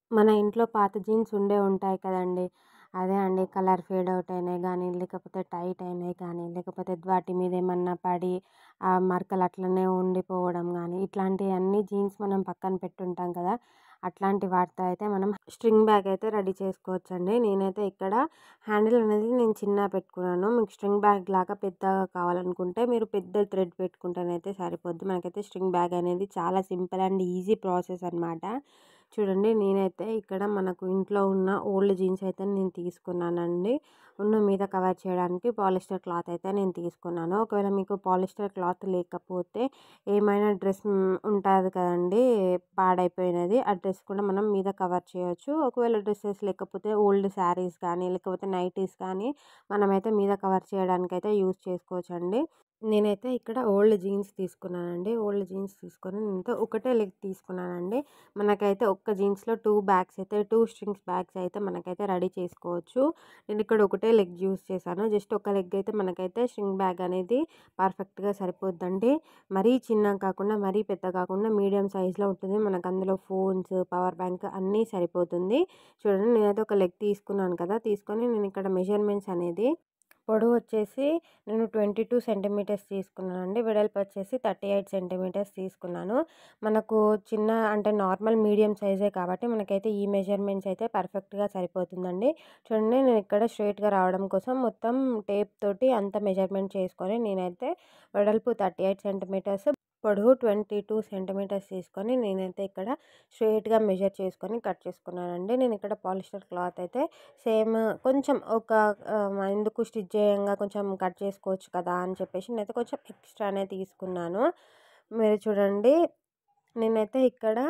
మన ఇంట్లో పాత జీన్స్ ఉంటాయి కదండీ! అదే అండి కలర్ ఫేడ్ అవుట్ అయినాయి గానీ, లేకపోతే టైట్ అయినాయి కానీ, లేకపోతే వాటి మీద ఏమన్నా పడి ఆ మరకలు అట్లనే ఉండిపోవడం గానీ, ఇట్లాంటియన్నీ జీన్స్ మనం పక్కన పెట్టుంటాం కదా! అట్లాంటి వాటితో అయితే మనం స్ట్రింగ్ బ్యాగ్ అయితే రెడీ చేసుకోవచ్చండి. నేనైతే ఇక్కడ హ్యాండిల్ అనేది నేను చిన్నగా పెట్టుకున్నాను. మీకు స్ట్రింగ్ బ్యాగ్ లాగా పెద్దగా కావాలనుకుంటే మీరు పెద్ద థ్రెడ్ పెట్టుకుంటేనైతే సరిపోద్ది. మనకైతే స్ట్రింగ్ బ్యాగ్ అనేది చాలా సింపుల్ అండ్ ఈజీ ప్రాసెస్ అనమాట. చూడండి నేనైతే ఇక్కడ మనకు ఇంట్లో ఉన్న ఓల్డ్ జీన్స్ అయితే నేను తీసుకున్నానండి. మీద కవర్ చేయడానికి పాలిస్టర్ క్లాత్ అయితే నేను తీసుకున్నాను. ఒకవేళ మీకు పాలిస్టర్ క్లాత్ లేకపోతే ఏమైనా డ్రెస్ ఉంటుంది కదండీ పాడైపోయినది. ఆ డ్రెస్ కూడా మనం మీద కవర్ చేయొచ్చు. ఒకవేళ డ్రెస్సెస్ లేకపోతే ఓల్డ్ శారీస్ కానీ, లేకపోతే నైటీస్ కానీ మనమైతే మీద కవర్ చేయడానికైతే యూజ్ చేసుకోవచ్చండి. నేనైతే ఇక్కడ ఓల్డ్ జీన్స్ తీసుకున్నానండి. ఓల్డ్ జీన్స్ తీసుకొని నేనైతే ఒకటే లెగ్ తీసుకున్నానండి. మనకైతే ఒక్క జీన్స్‌లో 2 బ్యాగ్స్ అయితే 2 స్ట్రింగ్స్ బ్యాగ్స్ అయితే మనకైతే రెడీ చేసుకోవచ్చు. నేనిక్కడ ఒకటే లెగ్ యూజ్ చేశాను. జస్ట్ ఒక లెగ్ అయితే మనకైతే స్ట్రింగ్ బ్యాగ్ అనేది పర్ఫెక్ట్‌గా సరిపోద్దండి. మరీ చిన్నగా కాకుండా, మరీ పెద్ద కాకుండా మీడియం సైజ్‌లో ఉంటుంది. మనకు అందులో ఫోన్స్, పవర్ బ్యాంక్ అన్నీ సరిపోతుంది. చూడండి నేనైతే ఒక లెగ్ తీసుకున్నాను కదా! తీసుకొని నేను ఇక్కడ మెజర్‌మెంట్స్ అనేది పొడవు వచ్చేసి నేను 22 సెంటీమీటర్స్ తీసుకున్నానండి. వెడల్పు వచ్చేసి 38 సెంటీమీటర్స్ తీసుకున్నాను. మనకు చిన్న అంటే నార్మల్ మీడియం సైజే కాబట్టి మనకైతే ఈ మెజర్‌మెంట్స్ అయితే పర్ఫెక్ట్‌గా సరిపోతుందండి. చూడండి నేను ఇక్కడ స్ట్రెయిట్‌గా రావడం కోసం మొత్తం టేప్ తోటి అంతా మెజర్‌మెంట్ చేసుకొని నేనైతే వెడల్పు 38 సెంటీమీటర్స్, పొడవు 22 సెంటీమీటర్స్ తీసుకొని నేనైతే ఇక్కడ స్ట్రెయిట్‌గా మెజర్ చేసుకొని కట్ చేసుకున్నానండి. నేను ఇక్కడ పాలిస్టర్ క్లాత్ అయితే సేమ్ కొంచెం ఒక ఎందుకు స్టిచ్ చేయంగా కొంచెం కట్ చేసుకోవచ్చు కదా అని చెప్పేసి నేనైతే కొంచెం ఎక్స్ట్రానే తీసుకున్నాను. మీరు చూడండి నేనైతే ఇక్కడ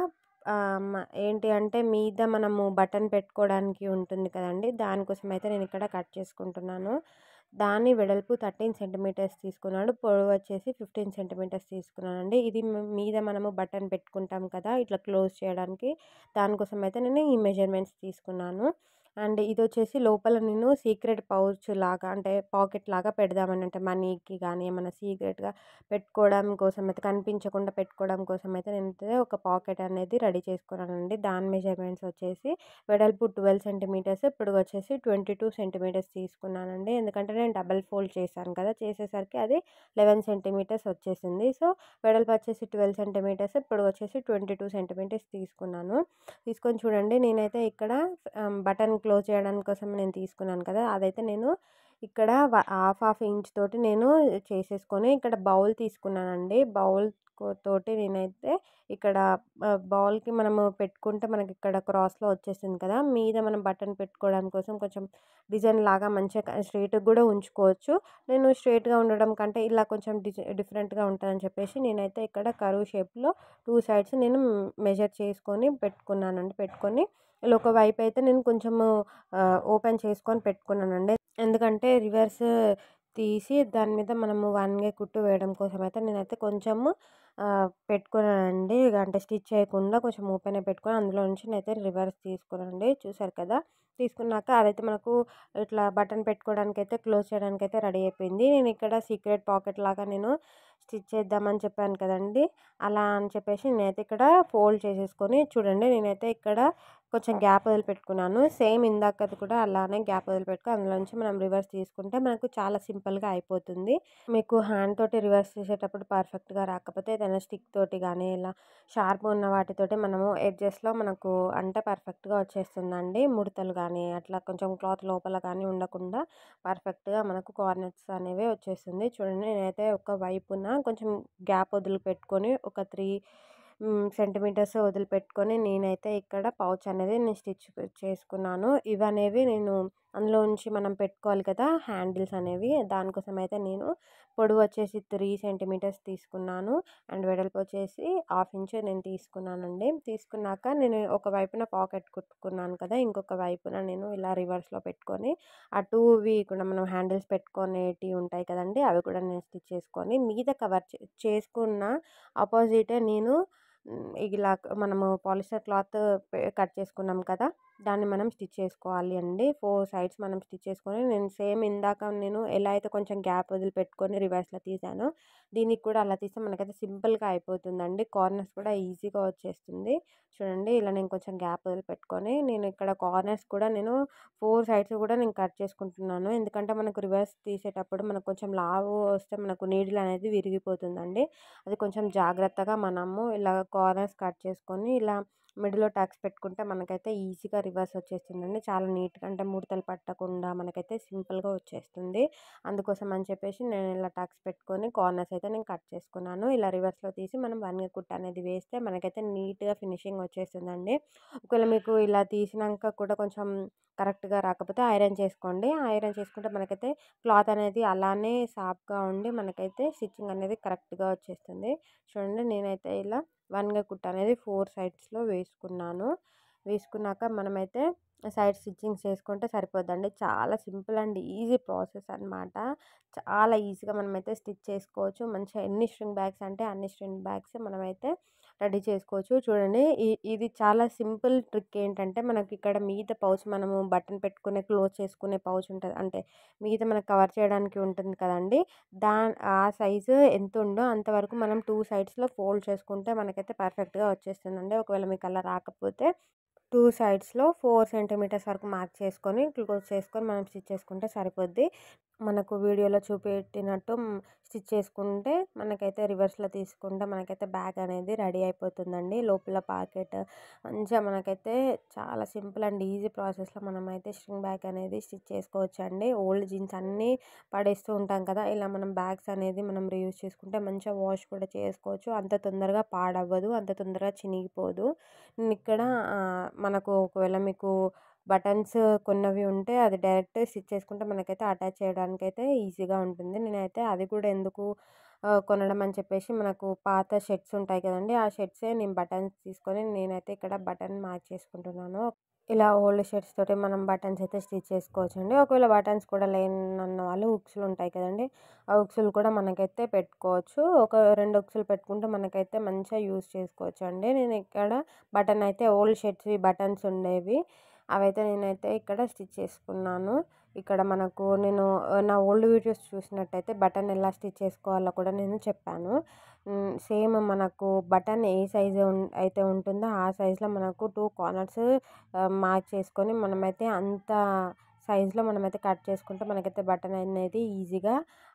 ఏంటి అంటే మీద మనము బటన్ పెట్టుకోవడానికి ఉంటుంది కదండీ! దానికోసం అయితే నేను ఇక్కడ కట్ చేసుకుంటున్నాను. దాని వెడల్పు 13 సెంటీమీటర్స్ తీసుకున్నాను. పొడవు వచ్చేసి 15 సెంటీమీటర్స్ తీసుకున్నానండి. ఇది మీద మనము బటన్ పెట్టుకుంటాం కదా! ఇట్లా క్లోజ్ చేయడానికి. దానికోసం అయితే నేను ఈ మెజర్‌మెంట్స్ తీసుకున్నాను. అండ్ ఇదొచ్చేసి లోపల నేను సీక్రెట్ పౌచ్ లాగా అంటే పాకెట్ లాగా పెడదామని అంటే మనీకి గానీ ఏమన్నా సీక్రెట్‌గా పెట్టుకోవడం కోసం అయితే కనిపించకుండా పెట్టుకోవడం కోసం అయితే నేనైతే ఒక పాకెట్ అనేది రెడీ చేసుకున్నానండి. దాని మెజర్‌మెంట్స్ వచ్చేసి వెడల్పు 12 సెంటీమీటర్స్, పొడవు వచ్చేసి 22 సెంటీమీటర్స్ తీసుకున్నానండి. ఎందుకంటే నేను డబుల్ ఫోల్డ్ చేశాను కదా! చేసేసరికి అది 11 సెంటీమీటర్స్ వచ్చేసింది. సో, వెడల్పు వచ్చేసి 12 సెంటీమీటర్స్, పొడవు వచ్చేసి 22 సెంటీమీటర్స్ తీసుకున్నాను. తీసుకొని చూడండి నేనైతే ఇక్కడ బటన్ క్లోజ్ చేయడానికి కోసం నేను తీసుకున్నాను కదా! అదైతే నేను ఇక్కడ హాఫ్ ఇంచ్ తోటి నేను చేసేసుకొని ఇక్కడ బౌల్ తీసుకున్నానండి. బౌల్ తోటి నేనైతే ఇక్కడ బౌల్‌కి మనము పెట్టుకుంటే మనకి ఇక్కడ క్రాస్‌లో వచ్చేసింది కదా! మీద మనం బటన్ పెట్టుకోవడం కోసం కొంచెం డిజైన్ లాగా మంచిగా స్ట్రెయిట్‌గా కూడా ఉంచుకోవచ్చు. నేను స్ట్రెయిట్‌గా ఉండడం కంటే ఇలా కొంచెం డిఫరెంట్‌గా ఉంటదని చెప్పేసి నేనైతే ఇక్కడ కర్వ్ షేప్‌లో 2 సైడ్స్ నేను మెజర్ చేసుకొని పెట్టుకున్నానండి. పెట్టుకొని ఇలా ఒక వైపు అయితే నేను కొంచెము ఓపెన్ చేసుకొని పెట్టుకున్నానండి. ఎందుకంటే రివర్స్ తీసి దాని మీద మనము వంగే కుట్టు వేయడం కోసం అయితే నేనైతే కొంచెము పెట్టుకున్నానండి. అంటే స్టిచ్ చేయకుండా కొంచెం ఓపెనే పెట్టుకొని అందులో నుంచి నేనైతే రివర్స్ తీసుకున్నానండి. చూసారు కదా! తీసుకున్నాక అదైతే మనకు ఇట్లా బటన్ పెట్టుకోవడానికైతే క్లోజ్ చేయడానికైతే రెడీ అయిపోయింది. నేను ఇక్కడ సీక్రెట్ పాకెట్ లాగా నేను స్టిచ్ చేద్దామని చెప్పాను కదండీ! అలా అని చెప్పేసి నేనైతే ఇక్కడ ఫోల్డ్ చేసేసుకొని చూడండి నేనైతే ఇక్కడ కొంచెం గ్యాప్ వదిలిపెట్టుకున్నాను. సేమ్ ఇందాకది కూడా అలానే గ్యాప్ వదిలిపెట్టుకొని అందులో నుంచి మనం రివర్స్ తీసుకుంటే మనకు చాలా సింపుల్‌గా అయిపోతుంది. మీకు హ్యాండ్ తోటి రివర్స్ చేసేటప్పుడు పర్ఫెక్ట్‌గా రాకపోతే ఏదైనా స్టిక్ తోటి గానీ, ఇలా షార్ప్‌గా ఉన్న వాటితోటి మనము ఎడ్జెస్‌లో మనకు అంటే పర్ఫెక్ట్‌గా వచ్చేస్తుందండి. ముడతలు గానీ, అట్లా కొంచెం క్లాత్ లోపల గానీ ఉండకుండా పర్ఫెక్ట్‌గా మనకు కార్నర్స్ అనేవి వచ్చేస్తుంది. చూడండి నేనైతే ఒక వైపున కొంచెం గ్యాప్ వదిలిపెట్టుకొని ఒక 3 సెంటీమీటర్స్ వదిలిపెట్టుకొని నేనైతే ఇక్కడ పౌచ్ అనేది నేను స్టిచ్ చేసుకున్నాను. ఇవనేవి నేను అందులో నుంచి మనం పెట్టుకోవాలి కదా! హ్యాండిల్స్ అనేవి. దానికోసం అయితే నేను పొడవు వచ్చేసి 3 సెంటీమీటర్స్ తీసుకున్నాను. అండ్ వెడల్పు వచ్చేసి హాఫ్ ఇంచ్ నేను తీసుకున్నానండి. తీసుకున్నాక నేను ఒక వైపున పాకెట్ కుట్టుకున్నాను కదా! ఇంకొక వైపున నేను ఇలా రివర్స్‌లో పెట్టుకొని ఆ 2వి కూడా మనం హ్యాండిల్స్ పెట్టుకునేటివి ఉంటాయి కదండీ! అవి కూడా నేను స్టిచ్ చేసుకొని మీద కవర్ చేసుకున్న ఆపోజిటే నేను ఇలా మనము పాలిస్టర్ క్లాత్ కట్ చేసుకున్నాం కదా, దాన్ని మనం స్టిచ్ చేసుకోవాలి అండి. 4 సైడ్స్ మనం స్టిచ్ చేసుకొని, నేను సేమ్ ఇందాక నేను ఎలా అయితే కొంచెం గ్యాప్ వదిలిపెట్టుకొని రివర్స్లో తీసానో, దీనికి కూడా అలా తీస్తే మనకైతే సింపుల్గా అయిపోతుందండి. కార్నర్స్ కూడా ఈజీగా వచ్చేస్తుంది. చూడండి, ఇలా నేను కొంచెం గ్యాప్ వదిలిపెట్టుకొని, నేను ఇక్కడ కార్నర్స్ కూడా నేను 4 సైడ్స్ కూడా నేను కట్ చేసుకుంటున్నాను. ఎందుకంటే మనకు రివర్స్ తీసేటప్పుడు మనకు కొంచెం లావు వస్తే మనకు నీడిల్ అనేది విరిగిపోతుందండి. అది కొంచెం జాగ్రత్తగా మనము ఇలా కార్నర్స్ కట్ చేసుకొని ఇలా మిడిల్లో టక్స్ పెట్టుకుంటే మనకైతే ఈజీగా రివర్స్ వచ్చేస్తుందండి. చాలా నీట్గా, అంటే ముడతలు పట్టకుండా మనకైతే సింపుల్గా వచ్చేస్తుంది. అందుకోసం అని చెప్పేసి నేను ఇలా టక్స్ పెట్టుకొని కార్నర్స్ అయితే నేను కట్ చేసుకున్నాను. ఇలా రివర్స్లో తీసి మనం వన్గా కుట్ట అనేది వేస్తే మనకైతే నీట్గా ఫినిషింగ్ వచ్చేస్తుందండి. ఒకవేళ మీకు ఇలా తీసినాక కూడా కొంచెం కరెక్ట్గా రాకపోతే ఐరన్ చేసుకోండి. ఐరన్ చేసుకుంటే మనకైతే క్లాత్ అనేది అలానే సాఫ్ట్గా ఉండి మనకైతే స్టిచ్చింగ్ అనేది కరెక్ట్గా వచ్చేస్తుంది. చూడండి, నేనైతే ఇలా వన్గా కుట్ట అనేది 4 సైడ్స్లో వేసుకున్నాను. వేసుకున్నాక మనమైతే సైడ్ స్టిచ్చింగ్స్ చేసుకుంటే సరిపోద్దండి. చాలా సింపుల్ అండ్ ఈజీ ప్రాసెస్ అనమాట. చాలా ఈజీగా మనమైతే స్టిచ్ చేసుకోవచ్చు. మంచిగా ఎన్ని స్ట్రింగ్ బ్యాగ్స్ అంటే అన్ని స్ట్రింగ్ బ్యాగ్స్ మనమైతే రెడీ చేసుకోవచ్చు. చూడండి, ఇది చాలా సింపుల్ ట్రిక్. ఏంటంటే మనకి ఇక్కడ మీద పౌచ్, మనము బటన్ పెట్టుకునే క్లోజ్ చేసుకునే పౌచ్ ఉంటుంది, అంటే మీద మనకు కవర్ చేయడానికి ఉంటుంది కదండి, ఆ సైజు ఎంత ఉందో అంతవరకు మనం 2 సైడ్స్లో ఫోల్డ్ చేసుకుంటే మనకైతే పర్ఫెక్ట్గా వచ్చేస్తుందండి. ఒకవేళ మీకు అలా రాకపోతే 2 సైడ్స్లో 4 సెంటీమీటర్స్ వరకు మార్క్ చేసుకొని క్లోజ్ చేసుకొని మనం స్టిచ్ చేసుకుంటే సరిపోద్ది. మనకు వీడియోలో చూపెట్టినట్టు స్టిచ్ చేసుకుంటే మనకైతే రివర్స్లో తీసుకుంటే మనకైతే బ్యాగ్ అనేది రెడీ అయిపోతుందండి. లోపల పాకెట్ మంచిగా మనకైతే చాలా సింపుల్ అండ్ ఈజీ ప్రాసెస్లో మనమైతే స్ట్రింగ్ బ్యాగ్ అనేది స్టిచ్ చేసుకోవచ్చు అండి. ఓల్డ్ జీన్స్ అన్నీ పడేస్తూ ఉంటాం కదా, ఇలా మనం బ్యాగ్స్ అనేది మనం రీయూజ్ చేసుకుంటే మంచిగా వాష్ కూడా చేసుకోవచ్చు. అంత తొందరగా పాడవ్వదు, అంత తొందరగా చినిగిపోదు. నేను ఇక్కడ మనకు ఒకవేళ మీకు బటన్స్ కొన్నవి ఉంటే అది డైరెక్ట్ స్టిచ్ చేసుకుంటే మనకైతే అటాచ్ చేయడానికైతే ఈజీగా ఉంటుంది. నేనైతే అది కూడా ఎందుకు కొనడం అని చెప్పేసి, మనకు పాత షర్ట్స్ ఉంటాయి కదండి, ఆ షర్ట్సే నేను బటన్స్ తీసుకొని నేనైతే ఇక్కడ బటన్ మార్క్ చేసుకుంటున్నాను. ఇలా ఓల్డ్ షర్ట్స్ తోటి మనం బటన్స్ అయితే స్టిచ్ చేసుకోవచ్చు అండి. ఒకవేళ బటన్స్ కూడా లేనన్న వాళ్ళు హుక్స్లు ఉంటాయి కదండి, ఆ హుక్స్లు కూడా మనకైతే పెట్టుకోవచ్చు. ఒక 2 హుక్స్లు పెట్టుకుంటే మనకైతే మంచిగా యూజ్ చేసుకోవచ్చు అండి. నేను ఇక్కడ బటన్ అయితే ఓల్డ్ షర్ట్స్ బటన్స్ ఉండేవి, అవైతే నేనైతే ఇక్కడ స్టిచ్ చేసుకున్నాను. ఇక్కడ మనకు నేను నా ఓల్డ్ వీడియోస్ చూసినట్టయితే బటన్ ఎలా స్టిచ్ చేసుకోవాలో కూడా నేను చెప్పాను. సేమ్ మనకు బటన్ ఏ సైజు అయితే ఉంటుందో ఆ సైజులో మనకు 2 కార్నర్స్ మార్క్ చేసుకొని మనమైతే అంత సైజులో మనమైతే కట్ చేసుకుంటే మనకైతే బటన్ అనేది ఈజీగా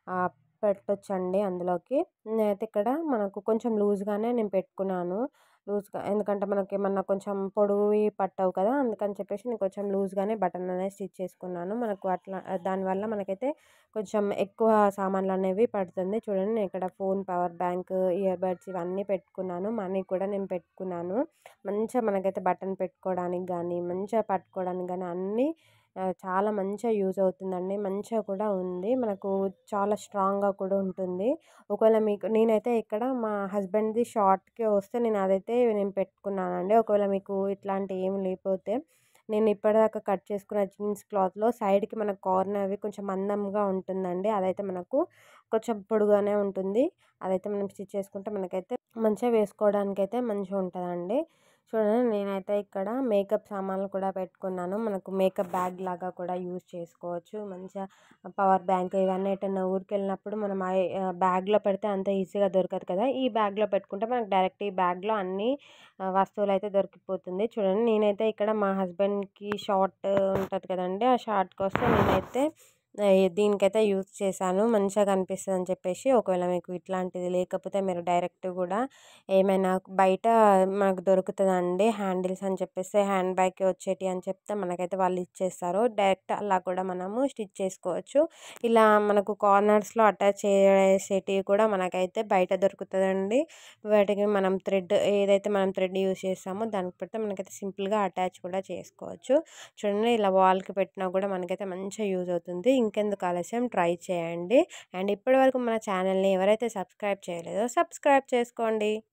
పెట్టొచ్చండి అందులోకి. నేనైతే ఇక్కడ మనకు కొంచెం లూజ్గానే నేను పెట్టుకున్నాను. లూజ్గా, ఎందుకంటే మనకి ఏమన్నా కొంచెం పొడవువి పట్టవు కదా, అందుకని చెప్పేసి నేను కొంచెం లూజ్గానే బటన్ అనేది స్టిచ్ చేసుకున్నాను. మనకు అట్లా దానివల్ల మనకైతే కొంచెం ఎక్కువ సామాన్లు అనేవి పడుతుంది. చూడండి, నేను ఇక్కడ phone, power bank, ear buds ఇవన్నీ పెట్టుకున్నాను. మనీ కూడా నేను పెట్టుకున్నాను. మంచిగా మనకైతే బటన్ పెట్టుకోవడానికి కానీ మంచిగా పట్టుకోవడానికి కానీ అన్నీ చాలా మంచిగా యూజ్ అవుతుందండి. మంచిగా కూడా ఉంది, మనకు చాలా స్ట్రాంగ్గా కూడా ఉంటుంది. ఒకవేళ మీకు, నేనైతే ఇక్కడ మా హస్బెండ్ది షార్ట్కి వస్తే నేను పెట్టుకున్నానండి. ఒకవేళ మీకు ఇట్లాంటి ఏమి లేకపోతే, నేను ఇప్పటిదాకా కట్ చేసుకున్న జీన్స్ క్లాత్లో సైడ్కి మన కార్నర్ అవి కొంచెం మందంగా ఉంటుందండి, అదైతే మనకు కొంచెం పొడుగానే ఉంటుంది. అదైతే మనం స్టిచ్ చేసుకుంటే మనకైతే మంచిగా వేసుకోవడానికైతే మంచిగా ఉంటుందండి. చూడండి, నేనైతే ఇక్కడ మేకప్ సామాన్లు కూడా పెట్టుకున్నాను. మనకు మేకప్ బ్యాగ్ లాగా కూడా యూజ్ చేసుకోవచ్చు. మంచిగా పవర్ బ్యాంక్ ఇవన్నీ ఎటన్నా ఊరికి వెళ్ళినప్పుడు మనం బ్యాగ్లో పెడితే అంత ఈజీగా దొరకదు కదా, ఈ బ్యాగ్లో పెట్టుకుంటే మనకు డైరెక్ట్ ఈ బ్యాగ్లో అన్ని వస్తువులు అయితే దొరికిపోతుంది. చూడండి, నేనైతే ఇక్కడ మా హస్బెండ్కి షార్ట్ ఉంటుంది కదండి, ఆ షార్ట్ కోసం నేనైతే దీనికైతే యూజ్ చేశాను. మంచిగా కనిపిస్తుంది అని చెప్పేసి. ఒకవేళ మీకు ఇట్లాంటిది లేకపోతే మీరు డైరెక్ట్ కూడా ఏమైనా బయట మనకు దొరుకుతుందండి హ్యాండిల్స్ అని చెప్పేసి, హ్యాండ్ బ్యాగ్కి వచ్చేటి అని చెప్తే మనకైతే వాళ్ళు ఇచ్చేస్తారు. డైరెక్ట్ అలా కూడా మనము స్టిచ్ చేసుకోవచ్చు. ఇలా మనకు కార్నర్స్లో అటాచ్ చేసేటివి కూడా మనకైతే బయట దొరుకుతుందండి. వాటికి మనం ఏదైతే మనం థ్రెడ్ యూజ్ చేస్తామో దానికి పెడితే మనకైతే సింపుల్గా అటాచ్ కూడా చేసుకోవచ్చు. చూడండి, ఇలా వాల్కి పెట్టినా కూడా మనకైతే మంచిగా యూజ్ అవుతుంది. ఇంకెందుకు ఆలస్యం, ట్రై చేయండి. అండ్ ఇప్పటివరకు మన ఛానల్ని ఎవరైతే సబ్స్క్రైబ్ చేయలేదో సబ్స్క్రైబ్ చేసుకోండి.